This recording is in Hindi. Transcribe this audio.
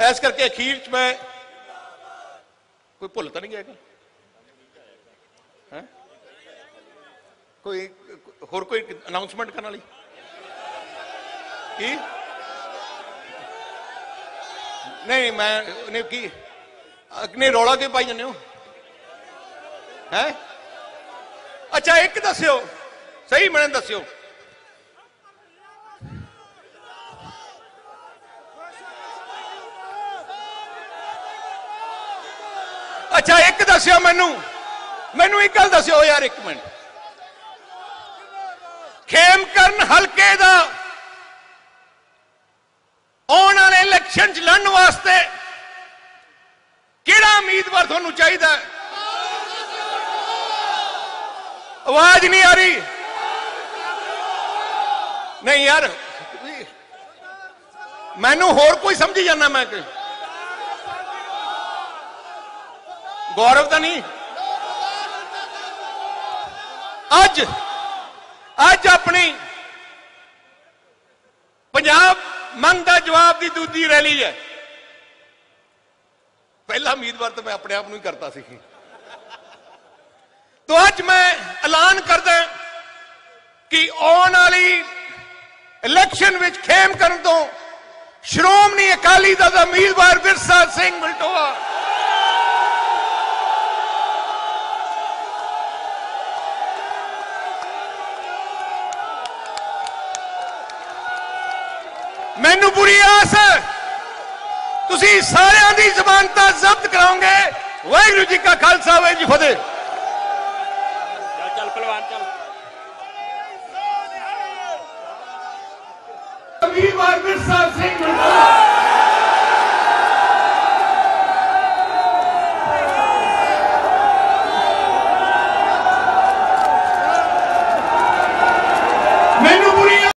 इस करके अखीर च मैं कोई भुल तो नहीं गया है? कोई होर कोई अनाउंसमेंट करने वाली की नहीं मैं नहीं की नहीं रौला क्यों पाई जाने हो है? अच्छा एक दस्यो सही मैंने दस्यो अच्छा एक दस्यो मैनू मैनू एक गल दस्यो यार एक मिनट खेमकरन हल्के दा आने वाले इलेक्शन च लड़न वास्ते किहड़ा उम्मीदवार तुहानू चाहिदा है? आवाज नहीं आ रही नहीं यार मैनू होर कोई समझी जाना मैं गौरव तो नहीं अज अज अपनी पंजाब मंग का जवाब की दूजी रैली है। पहला उम्मीदवार तो मैं अपने आप ही करता सी तो अज मैं ऐलान करदा कि आने वाली इलेक्शन विच खेमकरन तो श्रोमणी अकाली दल दा उम्मीदवार विरसा सिंह वलटोआ मैनू पूरी आस है तुसी सारियां दी जमानतां जब्त कराओगे। वाहिगुरू जी का खालसा वाहिगुरू जी फतेह। चल पहलवान चल उम्मीदवार विरसा सिंह